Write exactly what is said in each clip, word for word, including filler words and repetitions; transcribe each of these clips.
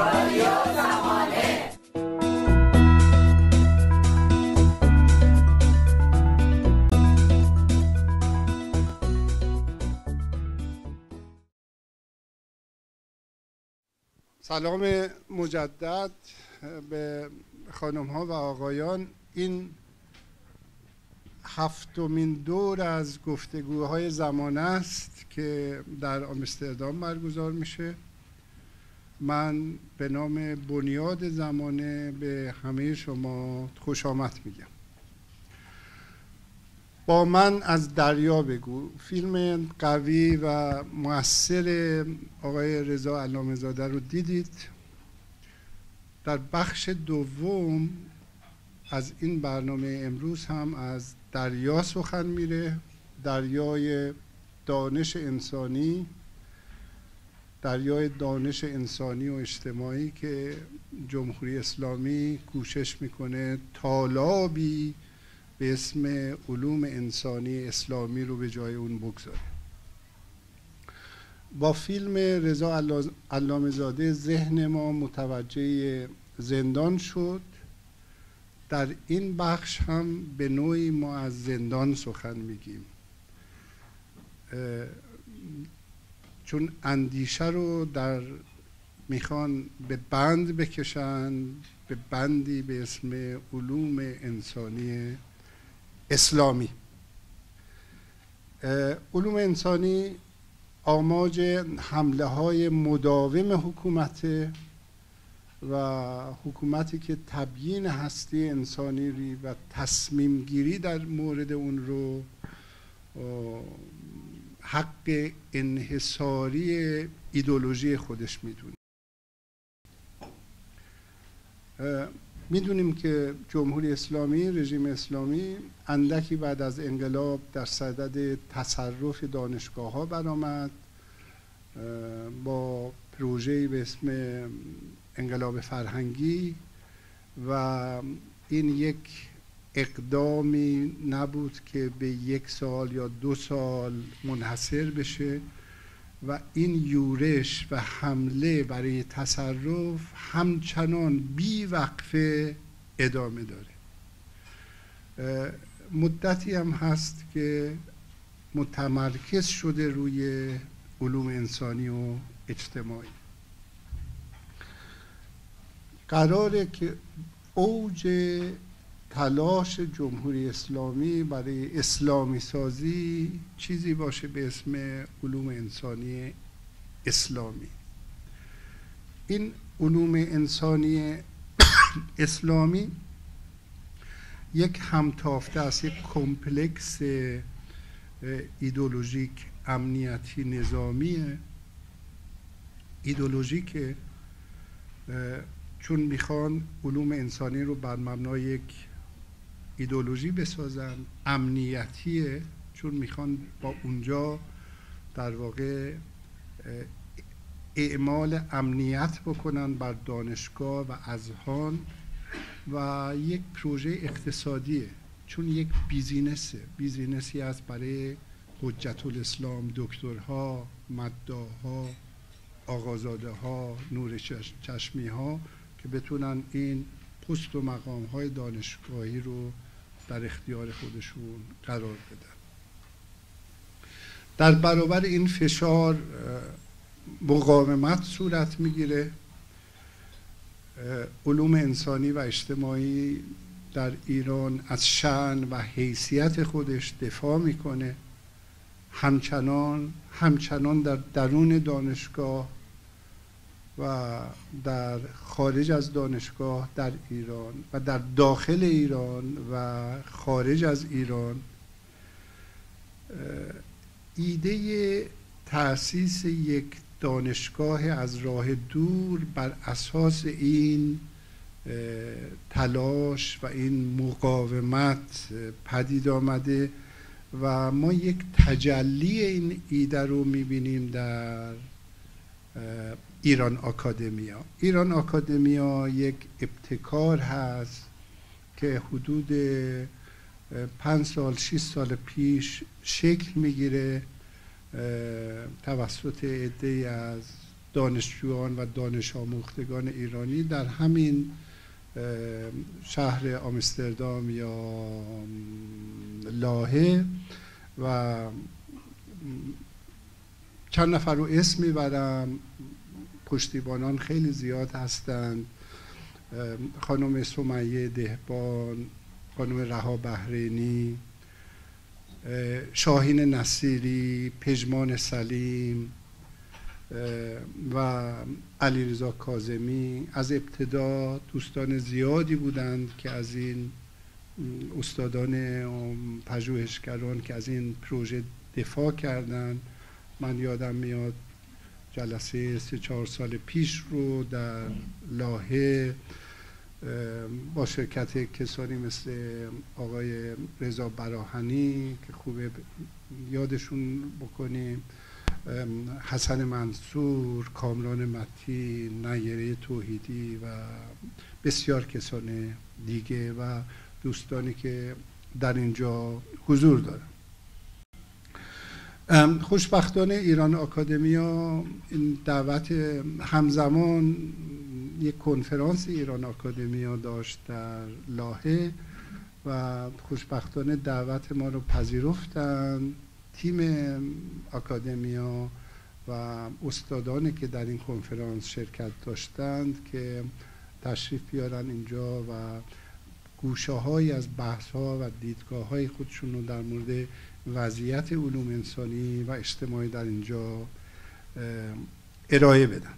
رادیو زمانه. سلام مجدد به خانم ها و آقایان. این هفتمین دور از گفتگوهای زمانه است که در آمستردام برگزار میشه. من به نام بنیاد زمانه به همه شما خوش آمد میگم. با من از دریا بگو، فیلم قوی و مؤثر آقای رضا علامه زاده رو دیدید. در بخش دوم از این برنامه امروز هم از دریا سخن میره، دریای دانش انسانی، دریای دانش انسانی و اجتماعی که جمهوری اسلامی کوشش میکنه تالابی به اسم علوم انسانی اسلامی رو به جای اون بگذاره. با فیلم رضا علامه زاده ذهن ما متوجه زندان شد. در این بخش هم به نوعی ما از زندان سخن میگیم، چون اندیشه رو در میخوان به بند بکشن، به بندی به اسم علوم انسانی اسلامی. علوم انسانی آماج حمله های مداوم حکومت و حکومتی که تبیین هستی انسانی و تصمیم گیری در مورد اون رو حق انحصاری ایدئولوژی خودش میدونه. میدونیم که جمهوری اسلامی، رژیم اسلامی اندکی بعد از انقلاب در صدد تصرف دانشگاه ها برآمد با پروژه‌ای به اسم انقلاب فرهنگی و این یک اقدامی نبود که به یک سال یا دو سال منحصر بشه و این یورش و حمله برای تصرف همچنان بی وقفه ادامه داره. مدتی هم هست که متمرکز شده روی علوم انسانی و اجتماعی. قراره که اوج تلاش جمهوری اسلامی برای اسلامی سازی چیزی باشه به اسم علوم انسانی اسلامی. این علوم انسانی اسلامی یک همتافته است، یک کمپلکس ایدئولوژیک امنیتی نظامیه. ایدئولوژیک چون میخوان علوم انسانی رو بر مبنای یک ایدئولوژی بسازن، امنیتیه چون میخوان با اونجا در واقع اعمال امنیت بکنن بر دانشگاه و اذهان، و یک پروژه اقتصادیه چون یک بیزینسه، بیزینسی است برای حجت الاسلام، دکترها، مداها، آقازاده ها، نور چشمی ها که بتونن این پست و مقام های دانشگاهی رو در اختیار خودشون قرار بدن. در برابر این فشار مقاومت صورت میگیره. علوم انسانی و اجتماعی در ایران از شأن و حیثیت خودش دفاع میکنه، همچنان همچنان در درون دانشگاه و در خارج از دانشگاه در ایران و در داخل ایران و خارج از ایران ایده تأسیس یک دانشگاه از راه دور بر اساس این تلاش و این مقاومت پدید آمده و ما یک تجلی این ایده رو میبینیم در ایران آکادمیا. ایران آکادمیا یک ابتکار هست که حدود پنج سال شش سال پیش شکل میگیره توسط عده‌ای از دانشجویان و دانش آموختگان ایرانی در همین شهر آمستردام یا لاهه و چند نفر رو اسم میبرم، پشتیبانان خیلی زیاد هستند. خانم سمیه دهبان، خانم رها بحرینی، شاهین نصیری، پژمان سلیم و علیرضا کاظمی. از ابتدا دوستان زیادی بودند که از این استادان پژوهشگران که از این پروژه دفاع کردند. من یادم میاد جلسه سه چهار سال پیش رو در لاهه با شرکت کسانی مثل آقای رضا براهنی که خوبه یادشون بکنیم، حسن منصور، کامران متی، نیره توحیدی و بسیار کسان دیگه و دوستانی که در اینجا حضور دارن. خوشبختانه ایران آکادمیا این دعوت همزمان یک کنفرانس ایران آکادمیا داشت در لاهه و خوشبختانه دعوت ما رو پذیرفتن. تیم آکادمیا و استادانی که در این کنفرانس شرکت داشتند که تشریف بیارن اینجا و گوشه های از بحث ها و دیدگاه های خودشون رو در مورد وضعیت علوم انسانی و اجتماعی در اینجا ارائه بدند.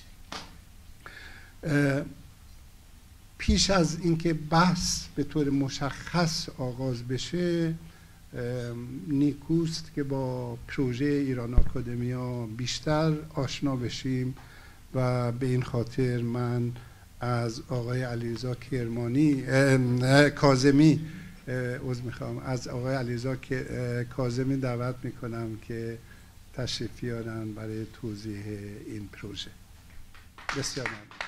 پیش از اینکه بحث به طور مشخص آغاز بشه، نیکوست که با پروژه ایران آکادمیا بیشتر آشنا بشیم و به این خاطر من از آقای علیرضا کرمانی کاظمی عذر میخوام از آقای علیرضا کاظمی دعوت میکنم که تشریف بیارن برای توضیح این پروژه. بسیار ممنون.